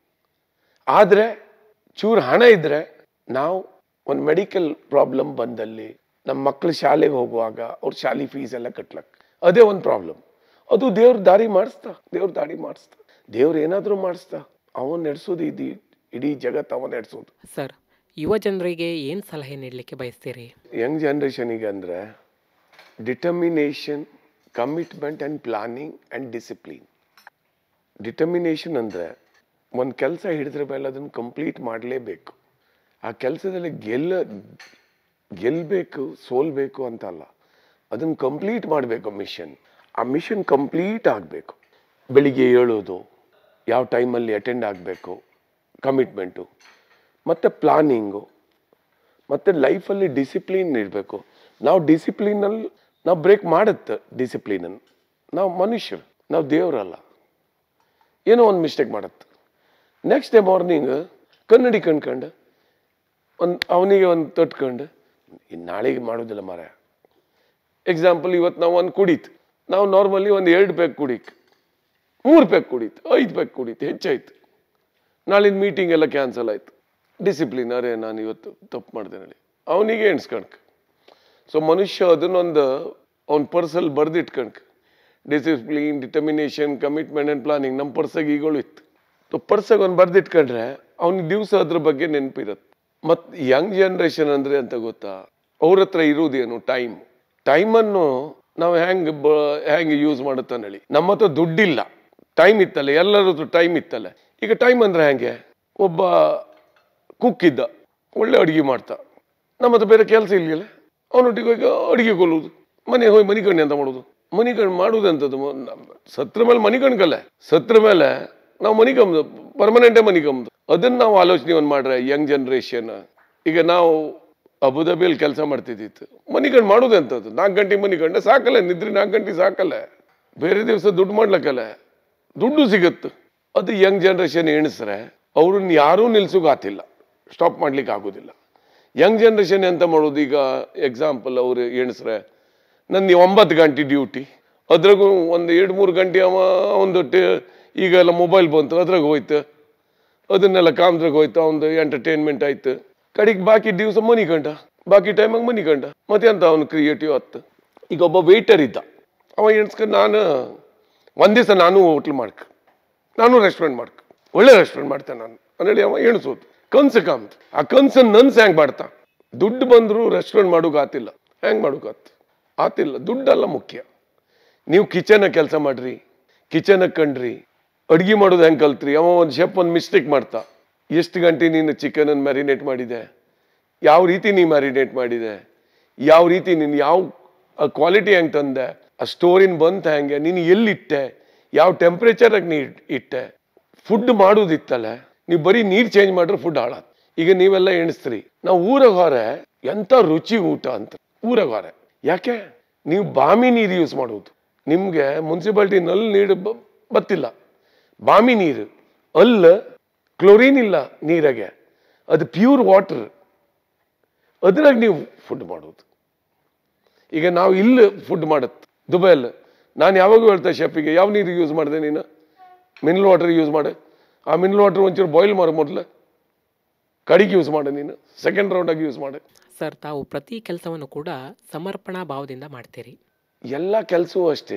ಆದರೆ ಚೂರು ಹಣ ಇದ್ರೆ, ನಾವು ಒಂದು ಮೆಡಿಕಲ್ ಪ್ರಾಬ್ಲಮ್ ಬಂದಲ್ಲಿ, ನಮ್ಮ ಮಕ್ಕಳು ಶಾಲೆಗೆ ಹೋಗುವಾಗ ಅವ್ರ ಶಾಲೆ ಫೀಸ್ ಎಲ್ಲ ಕಟ್ಲಕ್ಕೆ ಅದೇ ಒಂದು ಪ್ರಾಬ್ಲಮ್. ಅದು ದೇವ್ರ ದಾರಿ ಮಾಡಿಸ್ತಾ, ದೇವ್ರು ಏನಾದರೂ ಮಾಡಿಸ್ತಾ. ಅವನ್ ನಡೆಸೋದು ಇಡೀ ಜಗತ್ತು ಅವನ್ ನಡೆಸೋದು. ಸರ್, ಯುವ ಜನರಿಗೆ ಏನು ಸಲಹೆ ನೀಡಲಿಕ್ಕೆ ಬಯಸ್ತೀರಿ? ಯಂಗ್ ಜನ್ರೇಷನಿಗೆ ಅಂದರೆ determination, commitment and planning and discipline. Determination ಅಂದರೆ ಒಂದು ಕೆಲಸ ಹಿಡಿದ್ರ ಮೇಲೆ ಅದನ್ನು ಕಂಪ್ಲೀಟ್ ಮಾಡಲೇಬೇಕು. ಆ ಕೆಲಸದಲ್ಲಿ ಗೆಲ್ಲಬೇಕು, ಸೋಲ್ಬೇಕು ಅಂತಲ್ಲ, ಅದನ್ನು ಕಂಪ್ಲೀಟ್ ಮಾಡಬೇಕು. ಆ ಮಿಷನ್ ಕಂಪ್ಲೀಟ್ ಆಗಬೇಕು. ಬೆಳಿಗ್ಗೆ ಏಳೋದು, ಯಾವ ಟೈಮಲ್ಲಿ ಅಟೆಂಡ್ ಆಗಬೇಕು, ಕಮಿಟ್ಮೆಂಟು, ಮತ್ತು ಪ್ಲಾನಿಂಗು, ಮತ್ತು ಲೈಫಲ್ಲಿ ಡಿಸಿಪ್ಲಿನ್ ಇರಬೇಕು. ನಾವು ಡಿಸಿಪ್ಲಿನಲ್ಲಿ ನಾವು ಬ್ರೇಕ್ ಮಾಡುತ್ತೆ. ಡಿಸಿಪ್ಲಿನನ್ನು ನಾವು ಮನುಷ್ಯರು, ನಾವು ದೇವರಲ್ಲ. ಏನೋ ಒಂದು ಮಿಸ್ಟೇಕ್ ಮಾಡುತ್ತೆ. ನೆಕ್ಸ್ಟ್ ಡೇ ಮಾರ್ನಿಂಗ್ ಕನ್ನಡಿ ಕಂಡ್ಕೊಂಡು ಅವನಿಗೆ ಒಂದು ತೊಟ್ಕೊಂಡು, ನಾಳೆಗೆ ಮಾಡೋದಿಲ್ಲ ಮಾರ. ಎಕ್ಸಾಂಪಲ್, ಇವತ್ತು ನಾವು ಒಂದು ಕುಡೀತು, ನಾವು ನಾರ್ಮಲಿ ಒಂದು 2 ಪ್ಯಾಕ್ ಕುಡೀತು, 3 ಪ್ಯಾಕ್ ಕುಡೀತು, 5 ಪ್ಯಾಕ್ ಕುಡೀತು, ಹೆಚ್ಚಾಯ್ತು. ನಾಳಿನ ಮೀಟಿಂಗ್ ಎಲ್ಲ ಕ್ಯಾನ್ಸಲ್ ಆಯಿತು. ಡಿಸಿಪ್ಲಿನ್, ಅರೇ ನಾನು ಇವತ್ತು ತಪ್ಪು ಮಾಡಿದೆ ಹೇಳಿ ಅವನಿಗೆ ಎಣಿಸ್ಕಣ್ಕ. ಸೊ ಮನುಷ್ಯ ಅದನ್ನೊಂದು ಅವ್ನ ಪರ್ಸಲ್ಲಿ ಬರೆದಿಟ್ಕಣ್ಕ. Discipline, determination, commitment and planning ನಮ್ಮ ಪರ್ಸಾಗ ಈಗಳು ಇತ್ತು. ಪರ್ಸಾಗ ಅವ್ನು ಬರೆದಿಟ್ಕೊಂಡ್ರೆ ಅವ್ನಿಗೆ ದಿವಸ ಅದ್ರ ಬಗ್ಗೆ ನೆನಪಿರುತ್ತೆ. ಮತ್ತು ಯಂಗ್ ಜನ್ರೇಷನ್ ಅಂದರೆ ಅಂತ ಗೊತ್ತಾ, ಅವ್ರ ಹತ್ರ ಇರೋದೇನು? ಟೈಮನ್ನು ನಾವು ಹೆಂಗೆ ಯೂಸ್ ಮಾಡುತ್ತಾನೆ ಹೇಳಿ. ನಮ್ಮ ಹತ್ರ ದುಡ್ಡಿಲ್ಲ, ಟೈಮ್ ಇತ್ತಲ್ಲ, ಎಲ್ಲರ ಹತ್ರ ಟೈಮ್ ಇತ್ತಲ್ಲ. ಈಗ ಟೈಮ್ ಅಂದರೆ ಹೆಂಗೆ? ಒಬ್ಬ ಕುಕ್ ಇದ್ದ, ಒಳ್ಳೆ ಅಡುಗೆ ಮಾಡ್ತಾ, ನಮ್ಮ ಹತ್ರ ಬೇರೆ ಕೆಲಸ ಇಲ್ಲಿಲ್ಲ, ಅವನೊಟ್ಟಿಗೆ ಹೋಗಿ ಅಡುಗೆ ಕೊಲ್ಲುವುದು, ಮನೆಗೆ ಹೋಗಿ ಮನಿಕಣ್ಣಿ ಅಂತ ಮಾಡೋದು. ಮನಿಕಣ್ಣು ಮಾಡುವುದಂಥದ್ದು ಸತ್ರ ಮೇಲೆ ಮನಿಕಣ್ಕಲ್ಲ, ಸತ್ರ ಮೇಲೆ ನಾವು ಮನಿಕಂಬುದು, ಪರ್ಮನೆಂಟೇ ಮನಿಕಂಬುದು. ಅದನ್ನು ನಾವು ಆಲೋಚನೆ ಮಾಡ್ರೆ ಯಂಗ್ ಜನ್ರೇಷನ್. ಈಗ ನಾವು ಅಬುದಾಬಿಯಲ್ಲಿ ಕೆಲಸ ಮಾಡ್ತಿದ್ದಿತ್ತು, ಮನಿಕಂಡು ಮಾಡೋದಂಥದ್ದು 4 ಗಂಟೆ ಮನಿಕಂಡ ಸಾಕಲ್ಲ, ನಿದ್ರೆ 4 ಗಂಟೆ ಸಾಕಲ್ಲ, ಬೇರೆ ದಿವಸ ದುಡ್ಡು ಮಾಡ್ಲಕ್ಕಲ್ಲ, ದುಡ್ಡು ಸಿಗತ್ತು. ಅದು ಯಂಗ್ ಜನ್ರೇಷನ್ ಎಣಿಸ್ರೆ ಅವ್ರನ್ನ ಯಾರೂ ನಿಲ್ಸೋಕಾತಿಲ್ಲ, ಸ್ಟಾಪ್ ಮಾಡ್ಲಿಕ್ಕೆ ಆಗೋದಿಲ್ಲ. ಯಂಗ್ ಜನ್ರೇಷನ್ ಎಂತ ಮಾಡೋದು? ಈಗ ಎಕ್ಸಾಂಪಲ್ ಅವ್ರು ಎಣಿಸ್ರೆ, ನನ್ನ 9 ಗಂಟೆ ಡ್ಯೂಟಿ, ಅದ್ರಾಗೂ ಒಂದು 2-3 ಗಂಟೆ ಅವನದೊಟ್ಟೆ ಈಗೆಲ್ಲ ಮೊಬೈಲ್ ಬಂತು, ಅದ್ರಾಗ ಹೋಯ್ತು, ಅದನ್ನೆಲ್ಲ ಕಾಮ್ದ್ರಾಗ ಹೋಯ್ತು, ಅವನದು ಎಂಟರ್ಟೈನ್ಮೆಂಟ್ ಆಯ್ತು. ಕಡೆಗೆ ಬಾಕಿ ದಿವಸ ಮನಿಕಂಡ, ಬಾಕಿ ಟೈಮಾಗ ಮನಿಕಂಡ, ಮತ್ತೆ ಅಂತ ಅವನು ಕ್ರಿಯೇಟಿವ್ ಆಯ್ತು. ಈಗ ಒಬ್ಬ ವೇಟರ್ ಇದ್ದ, ಅವ ಎಣಿಸ್ಕೊಂಡು ಒಂದು ದಿವಸ ನಾನು ಹೋಟ್ಲ್ ನಾನು ರೆಸ್ಟೋರೆಂಟ್ ಒಳ್ಳೆ ರೆಸ್ಟೋರೆಂಟ್ ಮಾಡ್ತೇನೆ ನಾನು ಅಂದೇಳಿ ಅವ ಎಣಿಸೋದು. ಕನ್ಸು ಕಾಮ್ದು. ಆ ಕನ್ಸನ್ನು ನನ್ಸು ಹೆಂಗೆ ಮಾಡ್ತಾ? ದುಡ್ಡು ಬಂದರೂ ರೆಸ್ಟೋರೆಂಟ್ ಮಾಡೋಕೆ ಆತಿಲ್ಲ. ಹೆಂಗೆ ಮಾಡೋಕೆ ಆತಿಲ್ಲ? ದುಡ್ಡಲ್ಲ ಮುಖ್ಯ. ನೀವು ಕಿಚನಾಗ ಕೆಲಸ ಮಾಡ್ರಿ, ಕಿಚನಾಗ ಕಂಡ್ರಿ, ಅಡುಗೆ ಮಾಡೋದು ಹೆಂಗೆ ಕಲ್ತ್ರಿ? ಅವ ಒಂದು ಶೆಫ್ ಒಂದು ಮಿಸ್ಟೇಕ್ ಮಾಡ್ತಾ, ಎಷ್ಟು ಗಂಟೆ ನೀನು ಚಿಕನನ್ನು ಮ್ಯಾರಿನೇಟ್ ಮಾಡಿದೆ, ಯಾವ ರೀತಿ ನೀ ಮ್ಯಾರಿನೇಟ್ ಮಾಡಿದೆ, ಯಾವ ರೀತಿ ನೀನು ಯಾವ ಕ್ವಾಲಿಟಿ ಹೆಂಗೆ ತಂದೆ, ಆ ಸ್ಟೋರಿನ ಬಂತ ಹೆಂಗೆ, ನೀನು ಎಲ್ಲಿಟ್ಟೆ, ಯಾವ ಟೆಂಪ್ರೇಚರಾಗಿ ನೀ ಇಟ್ಟೆ. ಫುಡ್ ಮಾಡೋದಿತ್ತಲ್ಲ, ನೀವು ಬರೀ ನೀರು ಚೇಂಜ್ ಮಾಡ್ರೆ ಫುಡ್ ಹಾಳಾತ್. ಈಗ ನೀವೆಲ್ಲ ಎಣಿಸ್ತೀರಿ, ನಾವು ಊರಾಗ ಹೊರೆ ಎಂಥ ರುಚಿ ಊಟ ಅಂತ. ಊರಾಗ ಹೊರೆ ಯಾಕೆ? ನೀವು ಬಾಮಿ ನೀರು ಯೂಸ್ ಮಾಡೋದು. ನಿಮಗೆ ಮುನ್ಸಿಪಾಲ್ಟಿ ನಲ್ಲಿ ನೀರು ಬತ್ತಿಲ್ಲ, ಬಾಮಿ ನೀರು, ಕ್ಲೋರಿನ್ ಇಲ್ಲ ನೀರಾಗೆ, ಅದು ಪ್ಯೂರ್ ವಾಟರ್, ಅದ್ರಾಗ ನೀವು ಫುಡ್ ಮಾಡೋದು. ಈಗ ನಾವು ಇಲ್ಲಿ ಫುಡ್ ಮಾಡತ್ತೆ ದುಬೈಯಲ್ಲಿ, ನಾನು ಯಾವಾಗೂ ಹೇಳ್ತಾ ಶೆಫಿಗೆ, ಯಾವ ನೀರು ಯೂಸ್ ಮಾಡಿದೆ ನೀನು? ಮಿನರಲ್ ವಾಟರ್ ಯೂಸ್ ಮಾಡು. ಆ ಮಿನರಲ್ ವಾಟರ್ ಒಂಚೂರು ಬಾಯ್ಲ್ ಮಾಡು, ಮೊದಲು ಕಡಿಗೆ ಯೂಸ್ ಮಾಡು, ನೀನು ಸೆಕೆಂಡ್ ರೌಂಡಾಗಿ ಯೂಸ್ ಮಾಡು. ಸರ್, ತಾವು ಪ್ರತಿ ಕೆಲಸವನ್ನು ಕೂಡ ಸಮರ್ಪಣಾ ಭಾವದಿಂದ ಮಾಡ್ತೀರಿ. ಎಲ್ಲ ಕೆಲಸವೂ ಅಷ್ಟೇ,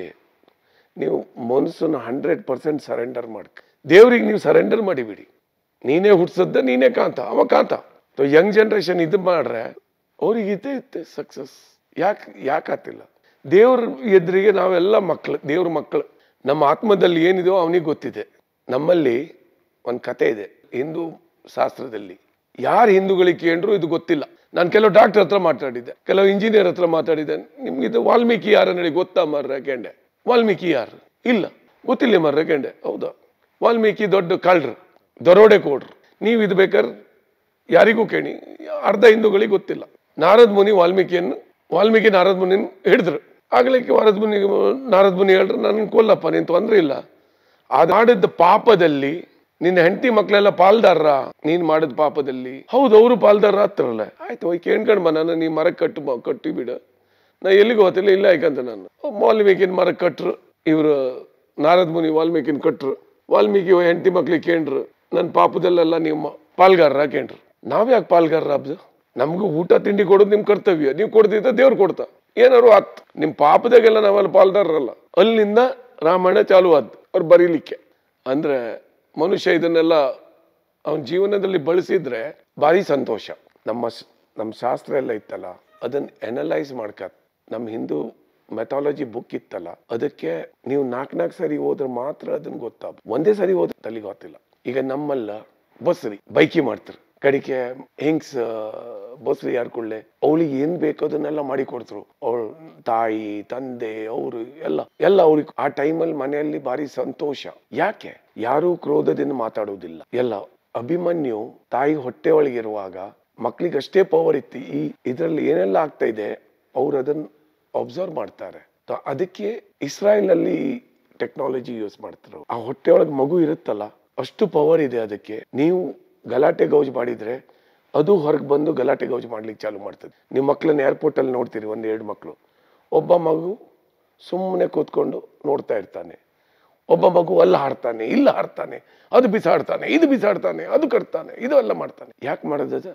ನೀವು ಮನಸ್ಸನ್ನು 100% ಸರೆಂಡರ್ ಮಾಡಿ ದೇವ್ರಿಗೆ ನೀವು ಸರೆಂಡರ್ ಮಾಡಿಬಿಡಿ. ನೀನೇ ಹುಟ್ಸದ್ದ, ನೀನೇ ಕಾಂತ, ಅವ ಕಾಂತ. ಯಂಗ್ ಜನ್ರೇಷನ್ ಇದು ಮಾಡ್ರೆ ಅವ್ರಿಗೆ ಇತ್ತೆ ಸಕ್ಸಸ್. ಯಾಕೆ ಆಗ್ತಿಲ್ಲ? ದೇವ್ರ ಎದುರಿಗೆ ನಾವೆಲ್ಲ ಮಕ್ಕಳು, ದೇವ್ರ ಮಕ್ಕಳು. ನಮ್ಮ ಆತ್ಮದಲ್ಲಿ ಏನಿದೆಯೋ ಅವನಿಗೆ ಗೊತ್ತಿದೆ. ನಮ್ಮಲ್ಲಿ ಒಂದು ಕತೆ ಇದೆ ಹಿಂದೂ ಶಾಸ್ತ್ರದಲ್ಲಿ. ಯಾರು ಹಿಂದೂಗಳಿಗೆ ಕೇಂದ್ರು ಇದು ಗೊತ್ತಿಲ್ಲ. ನಾನು ಕೆಲವು ಡಾಕ್ಟರ್ ಹತ್ರ ಮಾತಾಡಿದ್ದೆ, ಕೆಲವು ಇಂಜಿನಿಯರ್ ಹತ್ರ ಮಾತಾಡಿದ್ದೆ. ನಿಮ್ಗಿದು ವಾಲ್ಮೀಕಿ ಯಾರು ನನಗೆ ಗೊತ್ತಾ ಮರ್ರೆ ಕೆಂಡೆ? ವಾಲ್ಮೀಕಿ ಯಾರು? ಇಲ್ಲ, ಗೊತ್ತಿಲ್ಲ ಮರ್ರೆ ಕೆಂಡೆ. ಹೌದಾ? ವಾಲ್ಮೀಕಿ ದೊಡ್ಡ ಕಳ್ರು, ದರೋಡೆ ಕೊಡ್ರು. ನೀವು ಇದು ಬೇಕಾದ್ರೆ ಯಾರಿಗೂ ಕೇಳಿ, ಅರ್ಧ ಹಿಂದೂಗಳಿಗೆ ಗೊತ್ತಿಲ್ಲ. ನಾರದ್ ಮುನಿ ವಾಲ್ಮೀಕಿ ನಾರದ್ ಮುನಿ ಹಿಡಿದ್ರು. ಆಗ್ಲಿಕ್ಕೆ ನಾರದ್ ಮುನಿ ಹೇಳ್ರು, ನನ್ನ ಕೊಲ್ಲಪ್ಪ, ನೀನು ತೊಂದ್ರೆ ಇಲ್ಲ. ಅದು ಮಾಡಿದ ಪಾಪದಲ್ಲಿ ನಿನ್ನ ಹೆಂಡತಿ ಮಕ್ಕಳೆಲ್ಲ ಪಾಲ್ದಾರ. ನೀನ್ ಮಾಡಿದ ಪಾಪದಲ್ಲಿ. ಹೌದು, ಅವರು ಪಾಲ್ದಾರ ಹತ್ರಲ್ಲ. ಆಯ್ತು, ಹೋಗಿ ಕೇಳ್ಕೊಂಡ್ ಬಾ, ನಾನು ನೀ ಮರ ಕಟ್ಟಿ ಬಿಡ. ನಾ ಎಲ್ಲಿಗೂ ಹೋತಿಲ್ಲ, ಇಲ್ಲ ಯಾಕಂತ ನಾನು ವಾಲ್ಮೀಕಿನ ಮರ ಕಟ್ರು. ಇವರು ನಾರದ್ ಮುನಿ ವಾಲ್ಮೀಕಿನ ಕಟ್ರು. ವಾಲ್ಮೀಕಿ ಹೆಂಡತಿ ಮಕ್ಳಿಗೆ ಕೇಂಡ್ರು, ನನ್ನ ಪಾಪದಲ್ಲೆಲ್ಲ ನೀವು ಪಾಲ್ಗಾರರ ಕೇಂಡ್ರು. ನಾವ್ ಯಾಕೆ ಪಾಲ್ಗಾರರ ಹಬ್ದು? ನಮ್ಗೂ ಊಟ ತಿಂಡಿ ಕೊಡೋದು ನಿಮ್ ಕರ್ತವ್ಯ. ನೀವು ಕೊಡ್ತಿದ್ದ ದೇವ್ರು ಕೊಡ್ತಾ, ಏನಾರು ಆತ್. ನಿಮ್ ಪಾಪದಾಗೆಲ್ಲ ನಾವೆಲ್ಲ ಪಾಲ್ದಾರರಲ್ಲ. ಅಲ್ಲಿಂದ ರಾಮಾಯಣ ಚಾಲು ಆದ್ ಅವ್ರು ಬರೀಲಿಕ್ಕೆ. ಅಂದ್ರೆ ಮನುಷ್ಯ ಇದನ್ನೆಲ್ಲ ಅವನ ಜೀವನದಲ್ಲಿ ಬಳಸಿದ್ರೆ ಭಾರಿ ಸಂತೋಷ. ನಮ್ಮ ಶಾಸ್ತ್ರ ಎಲ್ಲ ಇತ್ತಲ್ಲ, ಅದನ್ನ ಎನಲೈಸ್ ಮಾಡ್ಕತ್. ನಮ್ಮ ಹಿಂದೂ ಮೆಥಾಲಜಿ ಬುಕ್ ಇತ್ತಲ್ಲ, ಅದಕ್ಕೆ ನೀವು 4 ಸರಿ ಹೋದ್ರೆ ಮಾತ್ರ ಅದನ್ನ ಗೊತ್ತಾಗ. ಒಂದೇ ಸರಿ ಹೋದ್ರೆ ತಲೆಗೆ ಗೊತ್ತಿಲ್ಲ. ಈಗ ನಮ್ಮಲ್ಲ ಬಸ್ರಿ ಬೈಕಿ ಮಾಡ್ತಾರೆ. ಕಡಿಕೆ ಹೆಂಗ್ಸ್ ಬಸ್ರಿ ಯಾರ್ಕೊಳ್ಳೆ ಅವಳಿಗೆ ಏನ್ ಬೇಕು ಅದನ್ನೆಲ್ಲ ಮಾಡಿ ಕೊಡ್ತರು. ಅವಳು ತಾಯಿ ತಂದೆ ಅವರು ಎಲ್ಲ ಅವ್ರಿಗೆ ಆ ಟೈಮಲ್ಲಿ ಮನೆಯಲ್ಲಿ ಭಾರಿ ಸಂತೋಷ. ಯಾಕೆ? ಯಾರೂ ಕ್ರೋಧದಿಂದ ಮಾತಾಡುವುದಿಲ್ಲ. ಎಲ್ಲ ಅಭಿಮನ್ಯು ತಾಯಿ ಹೊಟ್ಟೆ ಒಳಗಿರುವಾಗ ಮಕ್ಳಿಗೆ ಅಷ್ಟೇ ಪವರ್ ಇತ್ತು. ಇದ್ರಲ್ಲಿ ಏನೆಲ್ಲ ಆಗ್ತಾ ಇದೆ ಅವ್ರು ಅದನ್ನ ಅಬ್ಸರ್ವ್ ಮಾಡ್ತಾರೆ. ಅದಕ್ಕೆ ಇಸ್ರಾಯೇಲ್ ನಲ್ಲಿ ಟೆಕ್ನಾಲಜಿ ಯೂಸ್ ಮಾಡ್ತಾರೆ. ಆ ಹೊಟ್ಟೆ ಒಳಗೆ ಮಗು ಇರುತ್ತಲ್ಲ, ಅಷ್ಟು ಪವರ್ ಇದೆ ಅದಕ್ಕೆ. ನೀವು ಗಲಾಟೆ ಗೌಜ್ ಮಾಡಿದ್ರೆ ಅದು ಹೊರಗೆ ಬಂದು ಗಲಾಟೆ ಗೌಜ್ ಮಾಡ್ಲಿಕ್ಕೆ ಚಾಲು ಮಾಡ್ತದೆ. ನೀವು ಮಕ್ಕಳನ್ನ ಏರ್ಪೋರ್ಟ್ ಅಲ್ಲಿ ನೋಡ್ತೀರಿ, 1-2 ಮಕ್ಕಳು. ಒಬ್ಬ ಮಗು ಸುಮ್ಮನೆ ಕೂತ್ಕೊಂಡು ನೋಡ್ತಾ ಇರ್ತಾನೆ, ಒಬ್ಬ ಮಗು ಅಲ್ಲಿ ಹಾಡ್ತಾನೆ, ಇಲ್ಲಿ ಹಾಡ್ತಾನೆ, ಅದು ಬಿಸಾಡ್ತಾನೆ, ಇದು ಬಿಸಾಡ್ತಾನೆ, ಅದು ಕಟ್ತಾನೆ, ಇದು ಎಲ್ಲ ಮಾಡ್ತಾನೆ. ಯಾಕೆ ಮಾಡೋದದ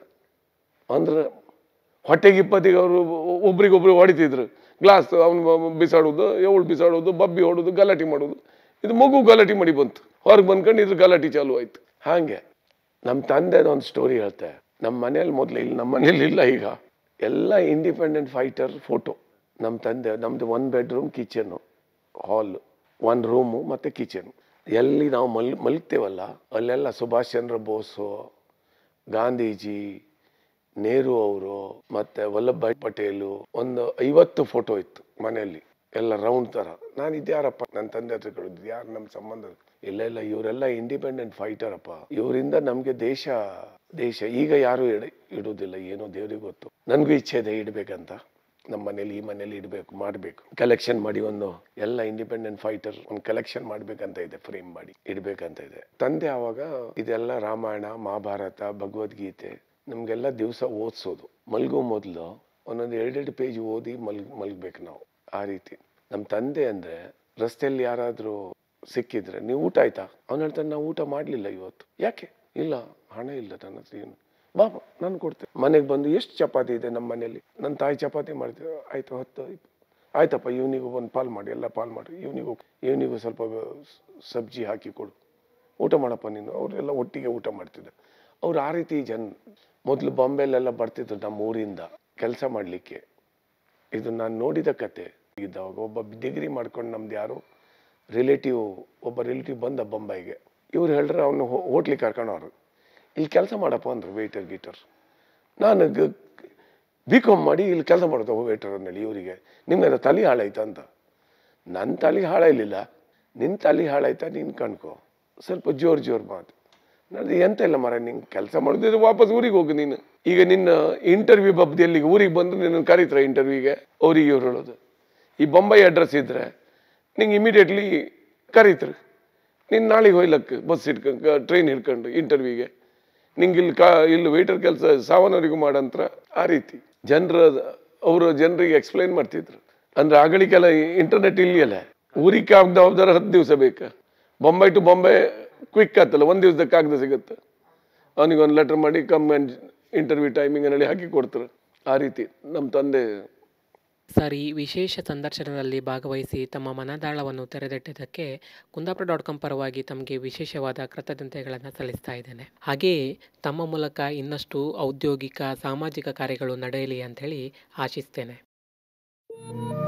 ಅಂದ್ರೆ ಹೊಟ್ಟೆಗಿಪ್ಪತ್ತಿಗೆ ಅವರು ಒಬ್ರಿಗೊಬ್ರು ಹೊಡಿತಿದ್ರು. ಗ್ಲಾಸ್ ಅವ್ನು ಬಿಸಾಡೋದು, ಅವಳು ಬಿಸಾಡೋದು, ಬಬ್ಬಿ ಹೊಡೋದು, ಗಲಾಟೆ ಮಾಡೋದು. ಇದು ಮಗು ಗಲಾಟೆ ಮಾಡಿ ಬಂತು, ಹೊರಗೆ ಬಂದ್ಕೊಂಡು ಇದ್ರ ಗಲಾಟೆ ಚಾಲು ಆಯ್ತು. ಹಾಗೆ ನಮ್ಮ ತಂದೆ ಒಂದು ಸ್ಟೋರಿ ಹೇಳ್ತೆ. ನಮ್ಮ ಮನೇಲಿ ಮೊದಲು ಇಲ್ಲಿ, ನಮ್ಮ ಮನೇಲಿ ಇಲ್ಲ ಈಗ, ಎಲ್ಲ ಇಂಡಿಪೆಂಡೆಂಟ್ ಫೈಟರ್ ಫೋಟೋ. ನಮ್ಮ ತಂದೆ, ನಮ್ದು 1 ಬೆಡ್ರೂಮ್, ಕಿಚನ್, ಹಾಲ್, 1 ರೂಮು ಮತ್ತೆ ಕಿಚನ್. ಎಲ್ಲಿ ನಾವು ಮಲ್ಗ್ತೇವಲ್ಲ ಅಲ್ಲೆಲ್ಲ ಸುಭಾಷ್ ಚಂದ್ರ ಬೋಸು, ಗಾಂಧೀಜಿ, ನೆಹರು ಅವರು, ಮತ್ತೆ ವಲ್ಲಭಭಾಯ್ ಪಟೇಲು, ಒಂದು 50 ಫೋಟೋ ಇತ್ತು ಮನೆಯಲ್ಲಿ, ಎಲ್ಲ ರೌಂಡ್ ತರ. ನಾನು ಇದ್ಯಾರಪ್ಪ ನನ್ನ ತಂದೆ ಹತ್ರ ಕೇಳಿದ್ದು, ಯಾರು ನಮ್ಮ ಸಂಬಂಧ? ಇಲ್ಲ ಇವರೆಲ್ಲ ಇಂಡಿಪೆಂಡೆಂಟ್ ಫೈಟರ್ ಅಪ್ಪ, ಇವರಿಂದ ನಮ್ಗೆ ದೇಶ ಈಗ ಯಾರು ಇಡುವುದಿಲ್ಲ. ಏನೋ ದೇವ್ರಿಗೆ ಗೊತ್ತು. ನನಗೂ ಇಚ್ಛೆ ಇದೆ ಇಡ್ಬೇಕಂತ. ನಮ್ಮ ಮನೇಲಿ, ಈ ಮನೇಲಿ ಇಡಬೇಕು, ಮಾಡಬೇಕು, ಕಲೆಕ್ಷನ್ ಮಾಡಿ ಒಂದು ಎಲ್ಲ ಇಂಡಿಪೆಂಡೆಂಟ್ ಫೈಟರ್ ಒಂದು ಕಲೆಕ್ಷನ್ ಮಾಡ್ಬೇಕಂತ ಇದೆ, ಫ್ರೇಮ್ ಮಾಡಿ ಇಡ್ಬೇಕಂತ ಇದೆ. ತಂದೆ ಆವಾಗ ಇದೆಲ್ಲ ರಾಮಾಯಣ, ಮಹಾಭಾರತ, ಭಗವದ್ಗೀತೆ ನಮ್ಗೆಲ್ಲ ದಿವಸ ಓದಿಸೋದು. ಮಲ್ಗೋ ಮೊದಲು ಒಂದೊಂದು 2 ಪೇಜ್ ಓದಿ ಮಲ್ಗ್ಬೇಕು ನಾವು. ಆ ರೀತಿ ನಮ್ಮ ತಂದೆ ಅಂದ್ರೆ, ರಸ್ತೆಯಲ್ಲಿ ಯಾರಾದ್ರೂ ಸಿಕ್ಕಿದ್ರೆ ನೀವು ಊಟ ಆಯ್ತಾ? ಅವ್ನು ಹೇಳ್ತಾನೆ, ನಾವು ಊಟ ಮಾಡ್ಲಿಲ್ಲ ಇವತ್ತು. ಯಾಕೆ? ಇಲ್ಲ, ಹಣ ಇಲ್ಲ ನನ್ನ ಹತ್ರ. ಏನು? ಬಾಬಾ ನಾನು ಕೊಡ್ತೇನೆ. ಮನೆಗೆ ಬಂದು ಎಷ್ಟು ಚಪಾತಿ ಇದೆ ನಮ್ಮ ಮನೇಲಿ, ನನ್ನ ತಾಯಿ ಚಪಾತಿ ಮಾಡ್ತೀವಿ. ಆಯ್ತು 10 ಆಯ್ತಪ್ಪ, ಇವನಿಗೂ ಒಂದು ಪಾಲ್ ಮಾಡಿ, ಎಲ್ಲ ಪಾಲ್ ಮಾಡಿ, ಇವನಿಗೂ ಸ್ವಲ್ಪ ಸಬ್ಜಿ ಹಾಕಿ ಕೊಡು, ಊಟ ಮಾಡಪ್ಪ ನೀನು. ಅವರೆಲ್ಲ ಒಟ್ಟಿಗೆ ಊಟ ಮಾಡ್ತಿದ್ದೆ. ಅವ್ರು ಆ ರೀತಿ ಮೊದಲು ಬಾಂಬೆಲೆಲ್ಲ ಬರ್ತಿದ್ರು ನಮ್ಮ ಊರಿಂದ ಕೆಲಸ ಮಾಡಲಿಕ್ಕೆ. ಇದು ನಾನು ನೋಡಿದ ಕತೆ ಇದ್ದವಾಗ. ಒಬ್ಬ ಡಿಗ್ರಿ ಮಾಡ್ಕೊಂಡು ನಮ್ದು ಯಾರು ಒಬ್ಬ ರಿಲೇಟಿವ್ ಬಂದ ಬೊಂಬೈಗೆ. ಇವ್ರು ಹೇಳ್ರೆ ಅವನು ಹೋಟ್ಲಿಗೆ ಕರ್ಕೊಂಡವ್ರು, ಇಲ್ಲಿ ಕೆಲಸ ಮಾಡಪ್ಪ ಅಂದ್ರು, ವೇಟರ್ ಗೀಟರ್. ನಾನು ಬಿಕಾಮ್ ಮಾಡಿ ಇಲ್ಲಿ ಕೆಲಸ ಮಾಡೋದು ವೇಟರ್ ಅಂದೇಳಿ ಇವರಿಗೆ. ನಿಮ್ಗೆ ತಲೆ ಹಾಳಾಯ್ತಾ ಅಂತ. ನನ್ನ ತಲೆ ಹಾಳಾಯ್ಲಿಲ್ಲ, ನಿನ್ನ ತಲೆ ಹಾಳಾಯ್ತಾ, ನೀನು ಕಣ್ಕೋ. ಸ್ವಲ್ಪ ಜೋರು ಮಾತು. ನಾನು ಎಂತ ಇಲ್ಲ ಮರ, ನಿಂಗೆ ಕೆಲಸ ಮಾಡಿದ್ರೆ ವಾಪಸ್ ಊರಿಗೆ ಹೋಗು ನೀನು. ಈಗ ನಿನ್ನ ಇಂಟರ್ವ್ಯೂ ಬಬ್ದಿಯಲ್ಲಿ ಊರಿಗೆ ಬಂದು ನಿನ್ನ ಕರೀತಾರೆ ಇಂಟರ್ವ್ಯೂಗೆ. ಅವ್ರಿಗೆ ಇವ್ರು ಹೇಳೋದು, ಈ ಬೊಂಬೈ ಅಡ್ರೆಸ್ ಇದ್ರೆ ನಿಂಗೆ ಇಮಿಡಿಯೇಟ್ಲಿ ಕರೀತಾರೆ. ನೀನು ನಾಳೆಗೆ ಹೋಗ್ಲಕ್ಕೆ ಬಸ್ ಟ್ರೈನ್ ಹಿಡ್ಕೊಂಡು ಇಂಟರ್ವ್ಯೂಗೆ. ನಿಂಗೆ ಇಲ್ಲಿ ವೇಟರ್ ಕೆಲಸ ಸಾವನವರಿಗೂ ಮಾಡಂತ್ರ. ಆ ರೀತಿ ಜನರಿಗೆ ಎಕ್ಸ್ಪ್ಲೈನ್ ಮಾಡ್ತಿದ್ರು. ಅಂದ್ರೆ ಆಗಳಿಗೆಲ್ಲ ಇಂಟರ್ನೆಟ್ ಇಲ್ಲಿಯಲ್ಲ, ಊರಿಗೆ ಕಾಗ್ದವ್ದಾರ 10 ದಿವಸ ಬೇಕಾ, ಬೊಂಬೈ ಟು ಬಾಂಬೆ ಕ್ವಿಕ್ ಆತಲ್ಲ, ಒಂದು ದಿವಸದ ಕಾಗದ ಸಿಗುತ್ತೆ. ಅವನಿಗೆ ಒಂದು ಲೆಟರ್ ಮಾಡಿ ಕಮ್ ಆ್ಯಂಡ್ ಇಂಟರ್ವ್ಯೂ ಟೈಮಿಂಗ್ ಅನ್ನಿ ಹಾಕಿ ಕೊಡ್ತಾರೆ. ಆ ರೀತಿ ನಮ್ಮ ತಂದೆ. ಸರ್, ಈ ವಿಶೇಷ ಸಂದರ್ಶನದಲ್ಲಿ ಭಾಗವಹಿಸಿ ತಮ್ಮ ಮನದಾಳವನ್ನು ತೆರೆದಿಟ್ಟಿದ್ದಕ್ಕೆ ಕುಂದಾಪುರ.com ಪರವಾಗಿ ತಮಗೆ ವಿಶೇಷವಾದ ಕೃತಜ್ಞತೆಗಳನ್ನು ಸಲ್ಲಿಸ್ತಾ ಇದ್ದೇನೆ. ಹಾಗೆಯೇ ತಮ್ಮ ಮೂಲಕ ಇನ್ನಷ್ಟು ಔದ್ಯೋಗಿಕ ಸಾಮಾಜಿಕ ಕಾರ್ಯಗಳು ನಡೆಯಲಿ ಅಂಥೇಳಿ ಆಶಿಸ್ತೇನೆ.